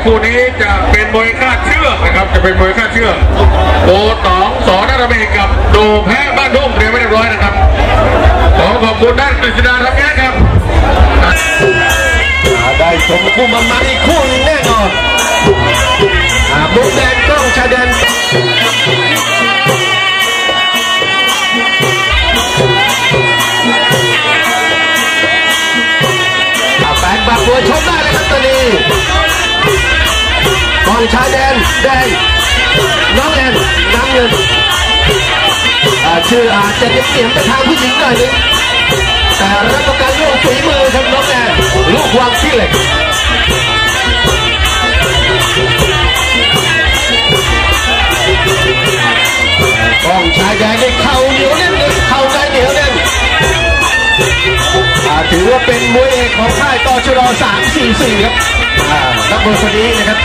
คู่นี้จะเป็นมวยคาดเชือกนะครับจะเป็นมวยคาดเชือกโบตองสอนนรเบศกับโดแพ้บ้านทุ่งเรียนไม่เรียบร้อยนะครับขอบคุณด้านกฤษดาทำงานครับได้ชมคู่มันอีกคู่นึงแน่นอนมุกแดงกล้องชายแดนแฟนบาบัวชมได้เลยครับตอนนี้กองชายแดนแดงน้องแอนน้ำเงินชื่ออาจจะเสียงไปทางผู้หญิงหน่อยนึงแต่รับประกันลูกฝีมือครับน้องแอนลูกวางขี้เหล็กกองชายแดงได้เข่าเหนียวแน่นเข่าในเหนียวแน่นถือว่าเป็นมวยเอกของค่ายตชด344ครับนักมวยคนนี้นะครับ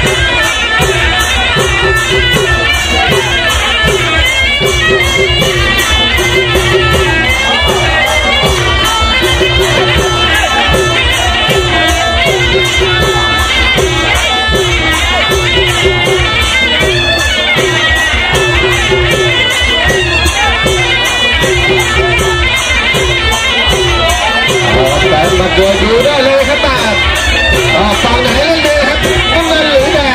มาดูได้เลยครับฝั่งไหนเล่นดีครับน้ำเงินหรือแดง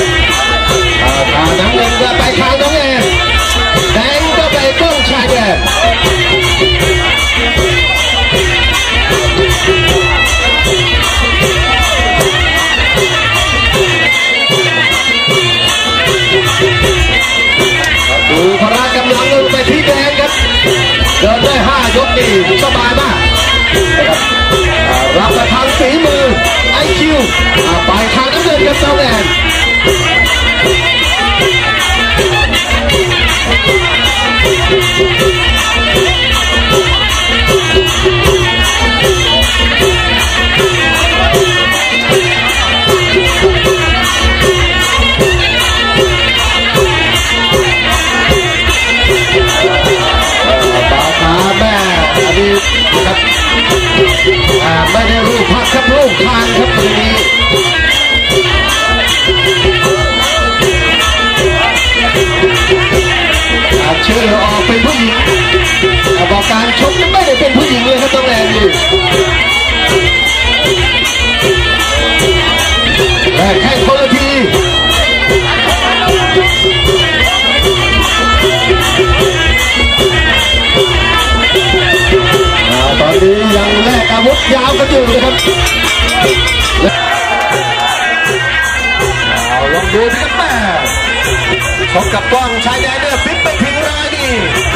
น้ำเงินก็ไปทางน้องแอนแดงก็ไปกล้องชายแดนดูพละกำลังลงไปที่แดงครับเดินได้5 ยกนี่สบายมากรับประทานฝีมือ IQ ไปทางน้ำเงินกับเจ้าแดนไม่ได้รูปพักครับรูปทางครับตรงนี้ชื่อออกเป็นผู้หญิงบอกการชกไม่ได้เป็นผู้หญิงเลยครับต้องแรงอยู่แต่แค่คนละทีตอนนี้ยังแลกอาวุธยาวกันอยู่นะครับลองดูที่แม่ชกกับกล้องชายแดนเนี่ยฟิตไปถึงรายนี่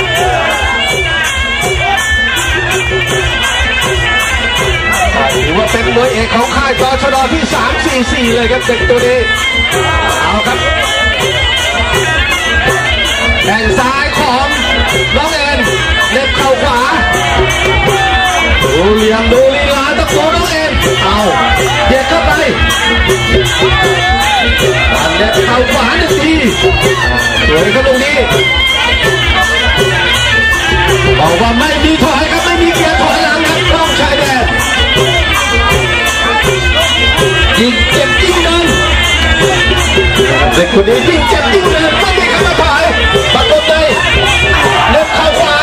ถือว่าเป็นมวยเอกของค่ายตชดที่344เลยครับเด็กตัวนี้เอาครับแข้งซ้ายของน้องแอนเล็บเข่าขวาดูเหลี่ยมดูลีลาตะโกนน้องเอ็นเอาเด็ดเข้าไปเด็ดเข่าขวา1 ทีสวยครับตรงนี้บอกว่าไม่มีถอยครับไม่มีเกียร์ถอยหลังครับกล้องชายแดนยิงเจ็บยิงเดินเด็กคนนี้ยิงเจ็บยิงเดินไม่มีคำว่าถอยปัดลงเลยเล็บเข่าขวา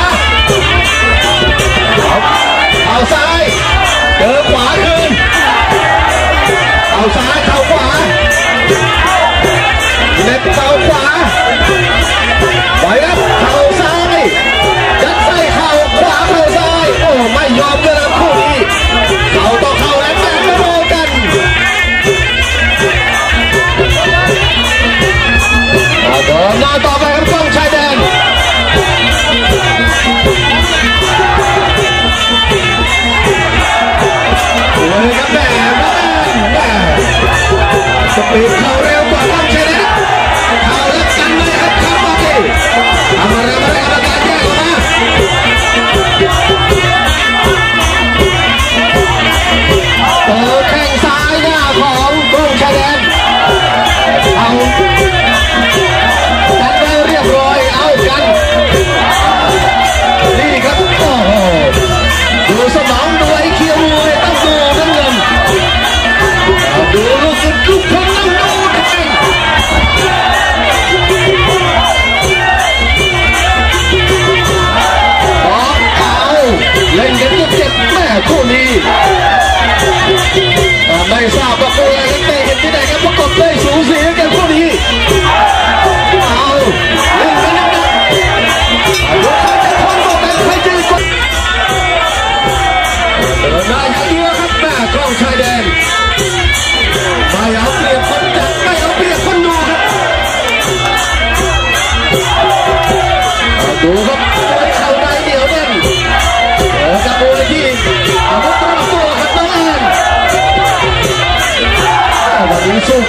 เอาซ้ายเจอขวาคืนเอาซ้ายเข้าขวาเล็บเข้าขวาไปครับเข้าซ้ายยัดไส้เข้าขวาเข้าซ้ายโอ้ไม่ยอมเลยนะคู่นี้เข้าต้องเข้าแล้วแม่ไม่โดนกันเดินหน้าต่อไปครับกล้องชายแดนเลยครับแม่สปีดเข้าเร็วกว่ากล้องชายแดนเข้าแล้วกันเลยครับเข้ามาดิทำอะไรกรรมการแยกออกมา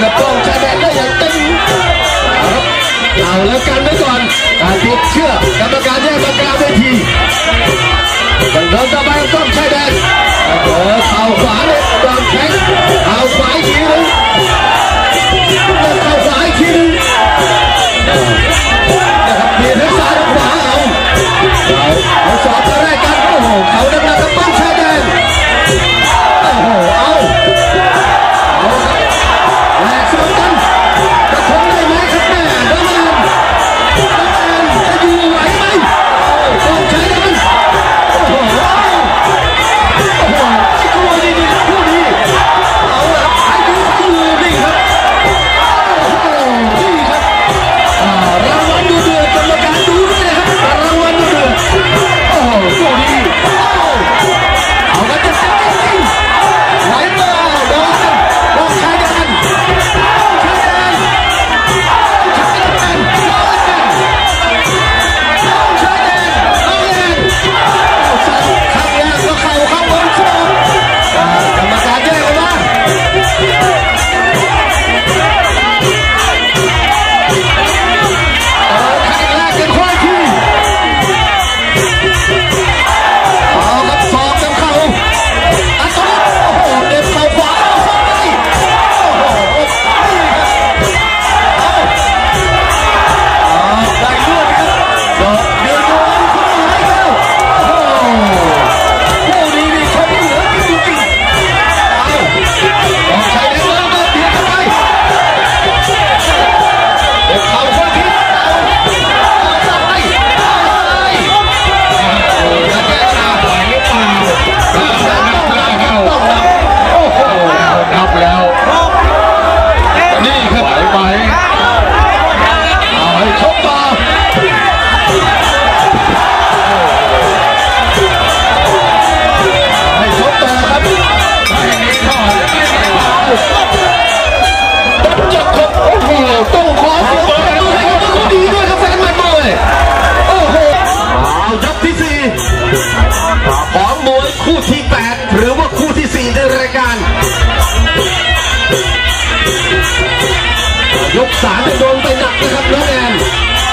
กับป้องชายแดนได้อย่างเต็มเอาแล้วกันไว้ก่อนการติดเชื่อกรรมการแยกมากลางเวทียังเดินต่อไปป้องชายแดนเข่าขวาเลยวางแข้งเข่าขวาอีกทีนึงเข่าขวาอีกทีนึงนะครับเบียดทั้งซ้ายทั้งขวาเอาสอบจะแรกกันโอ้โหเขาดังๆกับป้องชายแดนโอ้โหเอาแหลกสวนกันจะคงได้ไหมครับแม่น้ำมันจะอยู่ไหวไหมป้องชายแดนโอ้โหโอ้โหไอ้คู่นี้คู่นี้เอาละไอ้คู่นี่ครับโอ้โหนี่ครับรางวัลดูเดือดกรรมการดูด้วยนะครับรางวัลดูเดือดโอ้โหคู่นี้เอากันจะจริงๆไหวเปล่าโดนป้องชายแดนของมวยคู่ที่8หรือว่าคู่ที่4ในรายการยก3จะโดนไปหนักนะครับน้องแอน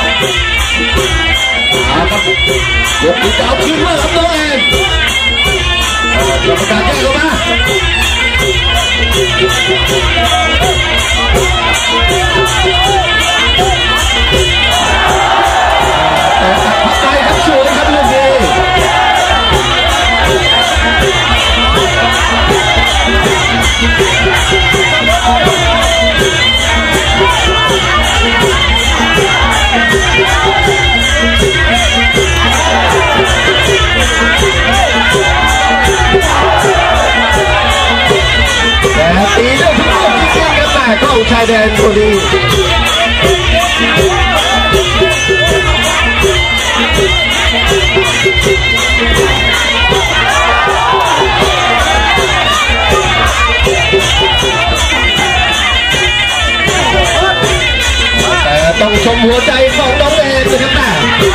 ยกที่จะเอาคืนมาครับน้องแอนกรรมการแยกออกมาแต่ตัดพักไปครับสวยครับลูกนี้แต่ตีได้ทุกลูกที่เก่งกันแต่เข้าชายแดนพอดีแต่ต้องชมหัวใจของน้องเองนะครับแม่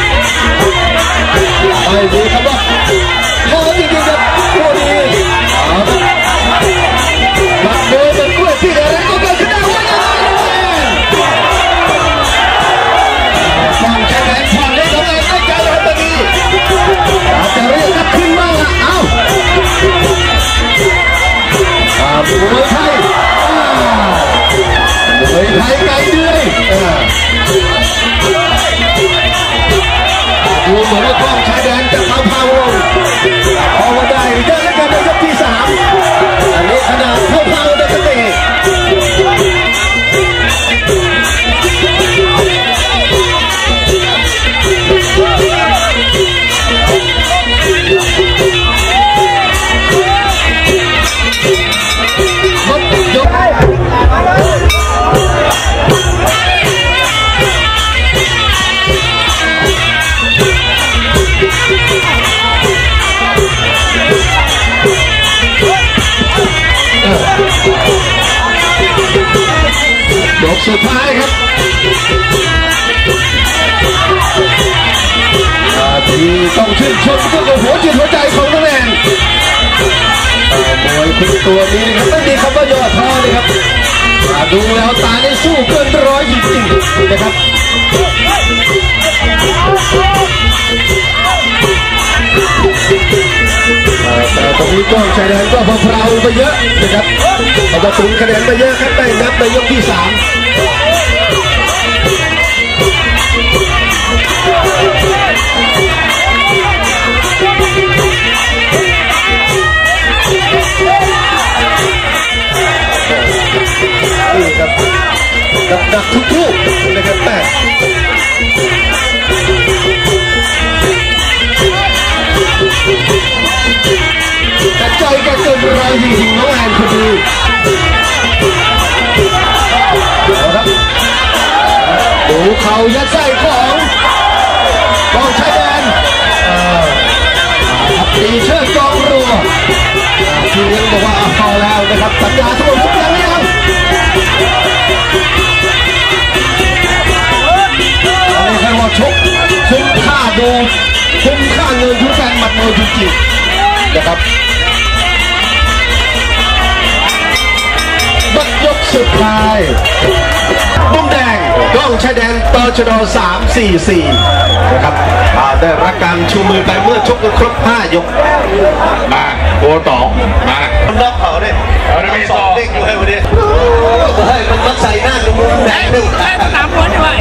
ไม่ดีครับว่าพอจริงๆครับคู่นี้วัดโดยเป็นกล้วยที่อะไรก็เกิดขึ้นได้ว่าฟังแค่ไหนฟังได้น้องเองได้ใจเลยตอนนี้อาจจะเรียกนักขึ้นบ้างละเอ้ามวยไทยไกลเดือยดูเหมือนว่ากล้องชายแดนจะเข้าพาวงพอมาได้เยอะแล้วกันในยกที่3อันนี้ขนาดเข้าพาวได้ก็เตะยกสุดท้ายครับที่ต้องชื่นชมก็คือหัวจิตหัวใจของน้องแอนมวยคุณตัวนี้นะครับไม่มีคำว่าย่อท้อเลยครับดูแล้วตาได้สู้เกินร้อยจริงๆนะครับแต่ตรงนี้กล้องชายแดนก็เพลาไปเยอะนะครับเอามาตุนคะแนนไปเยอะครับได้นับในยกที่3นี่ครับหนักทุกลูกนะครับแต่ใจแกเกินร้อยจริงๆน้องแอนคนนี้ดูเข่ายัดไส้ของกองชายแดนตีเชือกกองรัวที่เลี้ยงบอกว่าพอแล้วนะครับสัญญาทุกคนทุกอย่างยังไม่ใช่ว่าชกคุ้มค่าดูคุ้มค่าเงินทุกแฟนหมัดมวยจริงๆนะครับบัดยกสุดท้ายมุมแดงกล้องชายแดนตชด344นะครับได้รับการชูมือไปเมื่อชกกันครบ5 ยกมาโกตองมาล็อกเขาเนี่ยเอาได้ไม่ต่อ